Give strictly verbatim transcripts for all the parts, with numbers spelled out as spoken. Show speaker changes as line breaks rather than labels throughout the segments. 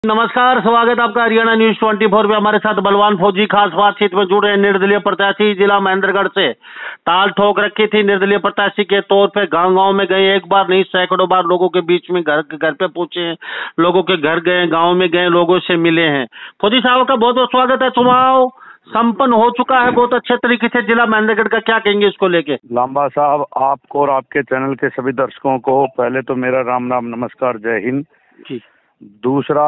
नमस्कार, स्वागत आपका हरियाणा न्यूज चौबीस पे। हमारे साथ बलवान फौजी खास बातचीत में जुड़े हैं। निर्दलीय प्रत्याशी जिला महेंद्रगढ़ से ताल ठोक रखी थी। निर्दलीय प्रत्याशी के तौर पे गांव गांव में गए, एक बार नहीं सैकड़ों बार लोगों के बीच में घर घर पे पूछे हैं, लोगों के घर गए, गाँव में गए, लोगों से मिले हैं। फौजी साहब का बहुत बहुत स्वागत है। चुनाव संपन्न हो चुका है बहुत अच्छे तरीके से जिला महेंद्रगढ़ का, क्या कहेंगे इसको लेके?
लांबा साहब, आपको और आपके चैनल के सभी दर्शकों को पहले तो मेरा राम राम नमस्कार, जय हिंद जी। दूसरा,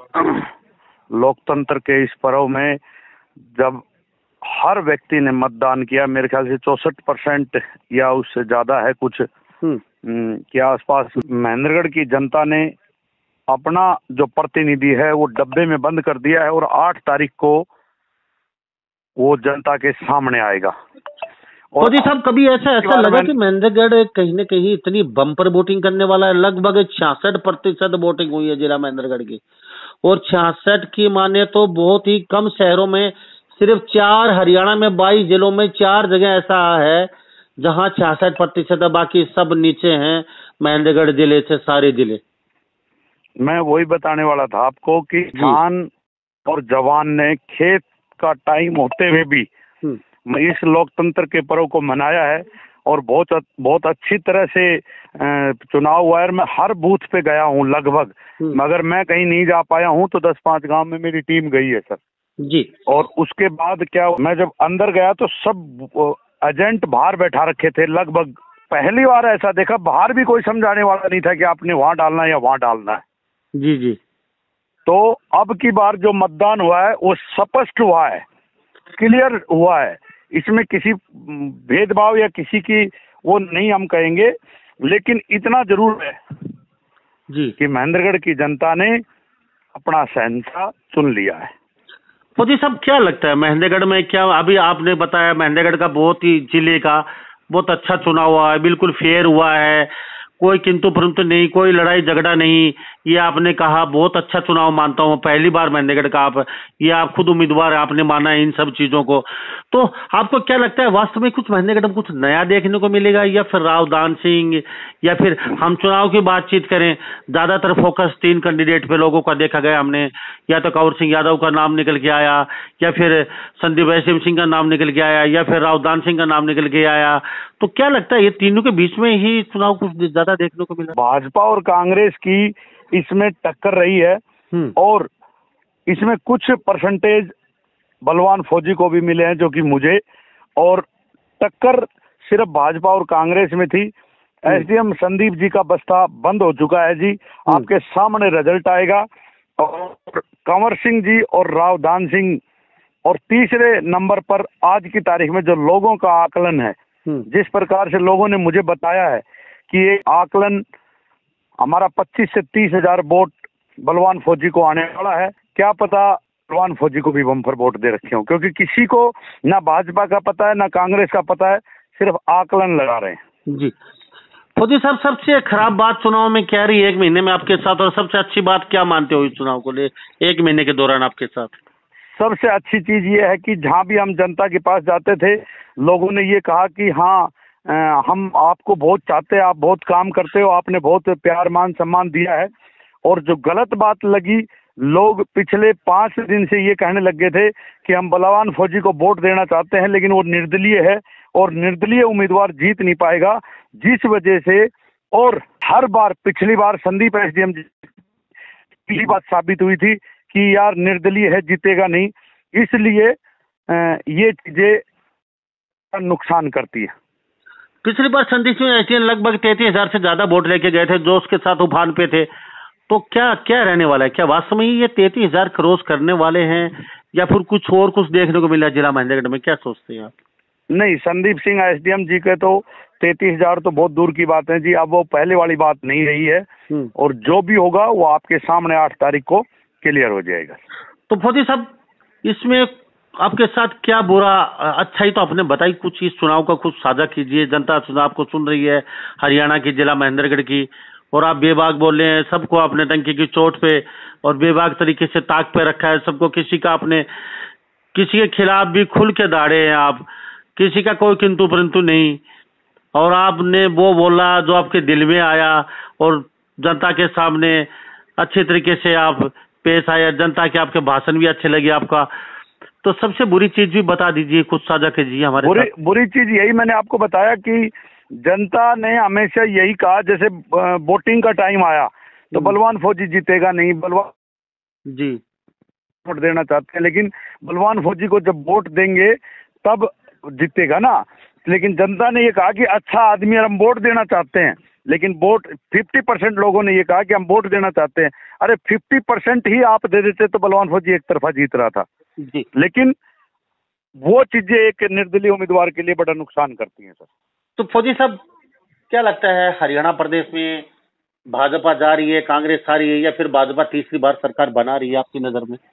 लोकतंत्र के इस पर्व में जब हर व्यक्ति ने मतदान किया, मेरे ख्याल से चौसठ परसेंट या उससे ज्यादा है कुछ के आसपास, महेंद्रगढ़ की जनता ने अपना जो प्रतिनिधि है वो डब्बे में बंद कर दिया है और आठ तारीख को वो जनता के सामने आएगा।
मोदी साहब, कभी ऐसा ऐसा लगा कि महेंद्रगढ़ कहीं न कहीं इतनी बम्पर वोटिंग करने वाला है? लगभग छियासठ प्रतिशत वोटिंग हुई है जिला महेंद्रगढ़ की, और छियासठ की माने तो बहुत ही कम शहरों में, सिर्फ चार, हरियाणा में बाईस जिलों में चार जगह ऐसा है जहां छियासठ प्रतिशत है, बाकी सब नीचे हैं महेंद्रगढ़ जिले से सारे जिले।
मैं वही बताने वाला था आपको कि किसान और जवान ने खेत का टाइम होते हुए भी इस लोकतंत्र के पर्व को मनाया है और बहुत बहुत अच्छी तरह से चुनाव हुआ है। मैं हर बूथ पे गया हूँ लगभग, मगर मैं कहीं नहीं जा पाया हूँ तो दस पांच गांव में मेरी टीम गई है सर जी। और उसके बाद क्या, मैं जब अंदर गया तो सब एजेंट बाहर बैठा रखे थे। लगभग पहली बार ऐसा देखा, बाहर भी कोई समझाने वाला नहीं था कि आपने वहां डालना है या वहां डालना है जी जी। तो अब की बार जो मतदान हुआ है वो स्पष्ट हुआ है, क्लियर हुआ है। इसमें किसी भेदभाव या किसी की वो नहीं हम कहेंगे, लेकिन इतना जरूर है जी कि महेंद्रगढ़ की जनता ने अपना शहंशाह चुन लिया है।
मोदी साहब, क्या लगता है महेंद्रगढ़ में, क्या अभी आपने बताया महेंद्रगढ़ का बहुत ही जिले का बहुत अच्छा चुनाव हुआ है, बिल्कुल फेयर हुआ है, कोई किंतु परंतु नहीं, कोई लड़ाई झगड़ा नहीं, ये आपने कहा बहुत अच्छा चुनाव मानता हूँ। पहली बार महेंद्रगढ़ का आप, ये आप खुद उम्मीदवार है, आपने माना है इन सब चीजों को, तो आपको क्या लगता है वास्तव में कुछ महेंद्रगढ़ में कुछ नया देखने को मिलेगा, या फिर रावदान सिंह, या फिर हम चुनाव की बातचीत करें, ज्यादातर फोकस तीन कैंडिडेट पे लोगों का देखा गया हमने, या तो कंवर सिंह यादव का नाम निकल के आया, या फिर संदीप वैश्य सिंह का नाम निकल के आया, या फिर रावदान सिंह का नाम निकल के आया, तो क्या लगता है ये तीनों के बीच में ही चुनाव कुछ ज्यादा देखने को मिला?
भाजपा और कांग्रेस की इसमें टक्कर रही है और इसमें कुछ परसेंटेज बलवान फौजी को भी मिले हैं जो कि मुझे, और टक्कर सिर्फ भाजपा और कांग्रेस में थी। एसडीएम संदीप जी का बस्ता बंद हो चुका है जी, आपके सामने रिजल्ट आएगा। और कंवर सिंह जी और रावदान सिंह, और तीसरे नंबर पर आज की तारीख में जो लोगों का आकलन है, जिस प्रकार से लोगों ने मुझे बताया है कि ये आकलन हमारा पच्चीस से तीस हजार वोट बलवान फौजी को आने वाला है। क्या पता बलवान फौजी को भी बम्पर वोट दे रखे हो, क्योंकि किसी को ना भाजपा का पता है ना कांग्रेस का पता है, सिर्फ आकलन लगा रहे हैं
जी। फौजी साहब, सबसे खराब बात चुनाव में क्या रही एक महीने में आपके साथ, और सबसे अच्छी बात क्या मानते हो इस चुनाव को ले एक महीने के दौरान आपके साथ?
सबसे अच्छी चीज ये है कि जहां भी हम जनता के पास जाते थे, लोगों ने ये कहा कि हाँ आ, हम आपको बहुत चाहते हैं, आप बहुत काम करते हो, आपने बहुत प्यार मान सम्मान दिया है। और जो गलत बात लगी, लोग पिछले पांच दिन से ये कहने लग गए थे कि हम बलवान फौजी को वोट देना चाहते हैं, लेकिन वो निर्दलीय है और निर्दलीय उम्मीदवार जीत नहीं पाएगा, जिस वजह से, और हर बार पिछली बार संदीप एसडीएम जी पहली बात साबित हुई थी कि यार निर्दलीय है, जीतेगा नहीं, इसलिए ये चीजें नुकसान करती है।
पिछली बार संदीप सिंह एसडीएम लगभग तैतीस हजार से ज्यादा वोट लेके गए थे, जोश के साथ उफान पे थे, तो क्या क्या रहने वाला है? क्या वास्तव में ये तैतीस हजार क्रॉस करने वाले हैं, या फिर कुछ और कुछ देखने को मिला जिला महेंद्रगढ़ में? क्या सोचते हैं आप?
नहीं, संदीप सिंह एसडीएम जी के तो तैतीस हजार तो बहुत दूर की बात है जी, अब वो पहले वाली बात नहीं रही है, और जो भी होगा वो आपके सामने आठ तारीख को क्लियर हो जाएगा।
तो फौजी साहब, इसमें आपके साथ क्या बुरा, अच्छा ही तो आपने बताई, कुछ इस चुनाव का कुछ साझा कीजिए। जनता चुनाव को सुन रही है हरियाणा की, जिला महेंद्रगढ़ की, और आप बेबाक बोल रहे हैं, सबको आपने टंकी की चोट पे और बेबाक तरीके से ताक पे रखा है सबको, किसी का आपने किसी के खिलाफ भी खुल के दाड़े हैं आप, किसी का कोई किंतु परंतु नहीं, और आपने वो बोला जो आपके दिल में आया और जनता के सामने अच्छे तरीके से आप पेश आया, जनता के आपके भाषण भी अच्छे लगे आपका। तो सबसे बुरी चीज भी बता दीजिए, कुछ साझा कीजिए हमारे
बुरी
साथ।
बुरी चीज यही मैंने आपको बताया कि जनता ने हमेशा यही कहा, जैसे वोटिंग का टाइम आया तो बलवान फौजी जीतेगा नहीं, बलवान
जी
वोट देना चाहते हैं, लेकिन बलवान फौजी को जब वोट देंगे तब जीतेगा ना। लेकिन जनता ने ये कहा कि अच्छा आदमी हम वोट देना चाहते हैं, लेकिन वोट फिफ्टी परसेंट लोगों ने ये कहा कि हम वोट देना चाहते हैं। अरे फिफ्टी परसेंट ही आप दे देते तो बलवान फौजी एक तरफा जीत रहा था
जी।
लेकिन वो चीजें एक निर्दलीय उम्मीदवार के लिए बड़ा नुकसान करती हैं सर।
तो फौजी साहब क्या लगता है, हरियाणा प्रदेश में भाजपा जा रही है, कांग्रेस आ रही है, या फिर भाजपा तीसरी बार सरकार बना रही है आपकी नजर में?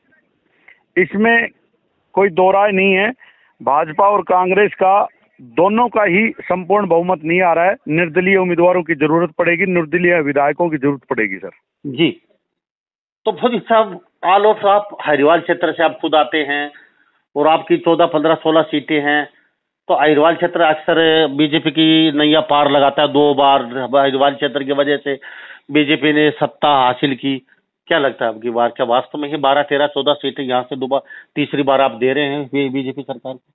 इसमें कोई दो राय नहीं है। भाजपा और कांग्रेस का दोनों का ही संपूर्ण बहुमत नहीं आ रहा है। निर्दलीय उम्मीदवारों की जरूरत पड़ेगी, निर्दलीय विधायकों की जरूरत पड़ेगी सर।
जी। तो फौजी साहब ऑल ऑफ आप हरियाणा क्षेत्र से आप खुद आते हैं और आपकी चौदह पंद्रह सोलह सीटें हैं, तो अहिरवाल क्षेत्र अक्सर बीजेपी की नैया पार लगाता है। दो बार अहिरवाल क्षेत्र की वजह से बीजेपी ने सत्ता हासिल की। क्या लगता है आपकी बार, क्या वास्तव में ही बारह तेरह चौदह सीटें यहाँ से दोबारा तीसरी बार आप दे रहे हैं बीजेपी सरकार को?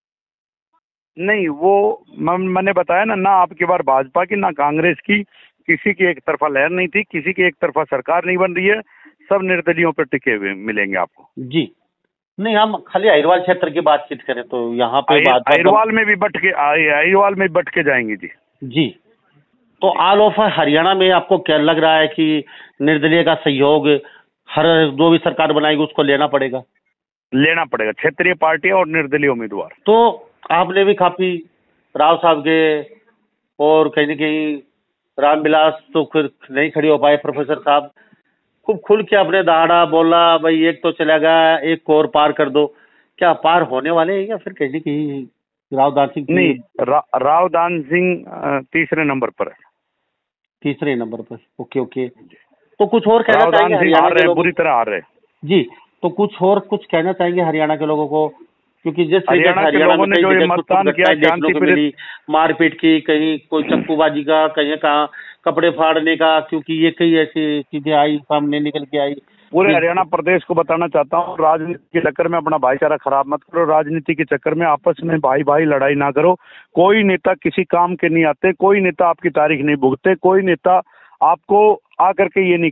नहीं, वो मैंने बताया ना, ना आपकी बार भाजपा की ना कांग्रेस की, किसी की एक तरफा लहर नहीं थी, किसी की एक तरफा सरकार नहीं बन रही है। सब निर्दलियों पर टिके हुए मिलेंगे आपको।
जी नहीं, हम खाली अहिरवाल क्षेत्र की बातचीत करें तो यहाँ पे
अहिरवाल में भी बट के अहिरवाल में बट के जाएंगे जी।
जी। तो ऑल ऑफ हरियाणा में आपको क्या लग रहा है कि निर्दलीय का सहयोग हर जो भी सरकार बनाएगी उसको लेना पड़ेगा?
लेना पड़ेगा, क्षेत्रीय पार्टी और निर्दलीय उम्मीदवार।
तो आपने भी काफी राव साहब के और कहीं ना कहीं रामविलास तो फिर नहीं खड़ी हो पाए, प्रोफेसर साहब खूब खुल के अपने दहाड़ा बोला, भाई एक तो चला गया, एक को और पार कर दो। क्या पार होने वाले हैं या फिर कहीं ना कहीं रावदान सिंह?
नहीं, रा, रावदान सिंह तीसरे नंबर पर है।
तीसरे नंबर पर, ओके ओके। तो कुछ और कहना चाहेंगे हरियाणा के लोगों?
बुरी तरह हार रहे
जी। तो कुछ और कुछ कहना चाहेंगे हरियाणा के लोगों को, क्योंकि जिस
हरियाणा के लोगों ने जो ये मतदान किया, शांति
मिली, मारपीट की, कहीं कोई चक्कूबाजी का, कहीं कहा कपड़े फाड़ने का, क्योंकि ये कई ऐसी चीजें आई सामने निकल के आई।
पूरे हरियाणा प्रदेश को बताना चाहता हूँ, राजनीति के चक्कर में अपना भाईचारा खराब मत करो। राजनीति के चक्कर में आपस में भाई भाई लड़ाई ना करो। कोई नेता किसी काम के नहीं आते, कोई नेता आपकी तारीख नहीं भुगते, कोई नेता आपको आकर के ये नहीं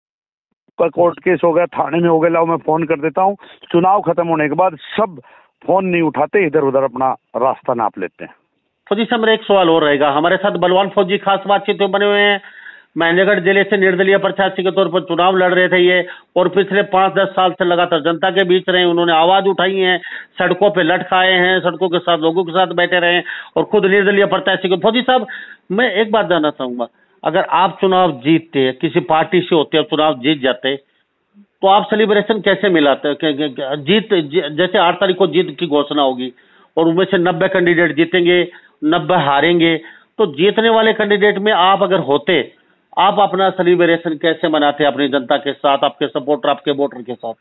कहे कोर्ट केस हो गया, थाने में हो गया, लाओ मैं फोन कर देता हूँ। चुनाव खत्म होने के बाद सब फोन नहीं उठाते, इधर उधर अपना रास्ता नाप लेते हैं।
फौजी साहब मेरा एक सवाल और रहेगा। हमारे साथ बलवान फौजी खास बातचीत में बने हुए हैं। महेंद्रगढ़ जिले से निर्दलीय प्रत्याशी के तौर पर चुनाव लड़ रहे थे ये, और पिछले पांच दस साल से लगातार जनता के बीच रहे। उन्होंने आवाज उठाई है, सड़कों पे लटकाए हैं, सड़कों के साथ लोगों के साथ बैठे रहे और खुद निर्दलीय प्रत्याशी को। फौजी साहब मैं एक बात जानना चाहूंगा, अगर आप चुनाव जीतते, किसी पार्टी से होते और चुनाव जीत जाते, तो आप सेलिब्रेशन कैसे मिलाते? जीत जैसे आठ तारीख को जीत की घोषणा होगी और उनमें से नब्बे कैंडिडेट जीतेंगे, नब्बे हारेंगे, तो जीतने वाले कैंडिडेट में आप अगर होते, आप अपना सेलिब्रेशन कैसे मनाते अपनी जनता के साथ, आपके सपोर्टर, आपके वोटर के साथ?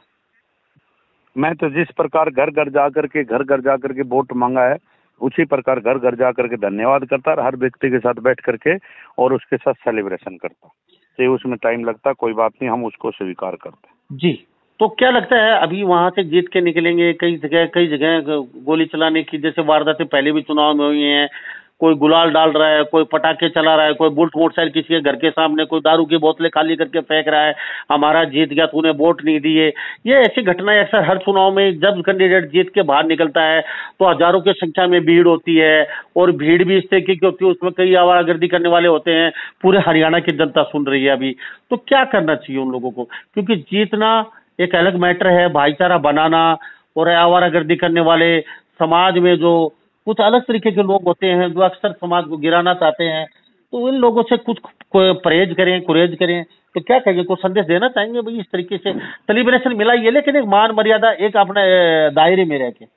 मैं तो जिस प्रकार घर घर जाकर के घर घर जाकर के वोट मांगा है, उसी प्रकार घर घर जाकर के धन्यवाद करता, हर व्यक्ति के साथ बैठ करके और उसके साथ सेलिब्रेशन करता। चाहे उसमें टाइम लगता, कोई बात नहीं, हम उसको स्वीकार करते।
जी। तो क्या लगता है अभी वहां से जीत के निकलेंगे? कई जगह कई जगह गोली चलाने की जैसे वारदातें पहले भी चुनाव में हुई हैं। कोई गुलाल डाल रहा है, कोई पटाखे चला रहा है, कोई बुलेट मोटरसाइकिल किसी के घर के सामने, कोई दारू की बोतलें खाली करके फेंक रहा है, हमारा जीत गया तूने वोट नहीं दिए। ये ऐसी घटनाएं अक्सर हर चुनाव में जब कैंडिडेट जीत के बाहर निकलता है तो हजारों की संख्या में भीड़ होती है, और भीड़ भी इस तरीके की होती है, उसमें कई आवारागर्दी करने वाले होते हैं। पूरे हरियाणा की जनता सुन रही है अभी, तो क्या करना चाहिए उन लोगों को? क्योंकि जीतना एक अलग मैटर है, भाईचारा बनाना, और आवारागर्दी करने वाले समाज में जो कुछ अलग तरीके के लोग होते हैं जो अक्सर समाज को गिराना चाहते हैं, तो इन लोगों से कुछ परहेज करें, कुरेज करें। तो क्या कहेंगे, कुछ संदेश देना चाहेंगे भाई इस तरीके से सेलिब्रेशन मिलाइए, लेकिन एक मान मर्यादा, एक अपने दायरे में रह के?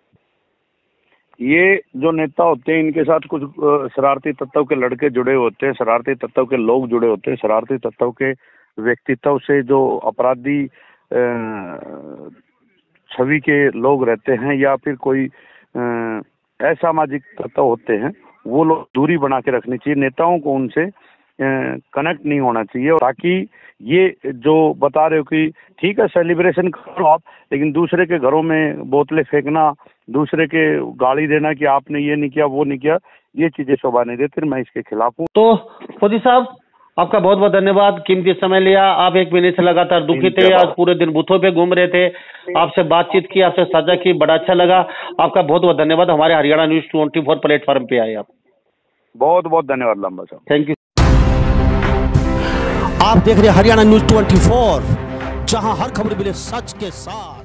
ये जो नेता होते हैं इनके साथ कुछ शरारती तत्व के लड़के जुड़े होते हैं, शरारती तत्व के लोग जुड़े होते हैं, शरारती तत्व के व्यक्तित्व से जो अपराधी छवि के लोग रहते हैं या फिर कोई असामाजिक तत्व होते हैं, वो लोग दूरी बना के रखनी चाहिए। नेताओं को उनसे कनेक्ट नहीं होना चाहिए, ताकि ये जो बता रहे हो कि ठीक है सेलिब्रेशन करो आप, लेकिन दूसरे के घरों में बोतलें फेंकना, दूसरे के गाली देना कि आपने ये नहीं किया वो नहीं किया, ये चीजें शोभा नहीं देती, मैं इसके खिलाफ हूँ।
तो फौजी साहब आपका बहुत बहुत धन्यवाद, कीमती समय लिया। आप एक महीने से लगातार दुखी थे, आज पूरे दिन बूथों पे घूम रहे थे, आपसे बातचीत की, आपसे साझा की, बड़ा अच्छा लगा। आपका बहुत बहुत धन्यवाद, हमारे Haryana news twenty four platform पे आए आप।
बहुत बहुत धन्यवाद लंबा साहब,
थैंक यू।
आप देख रहे हैं हरियाणा न्यूज ट्वेंटी फोर, जहां हर खबर मिले सच के साथ।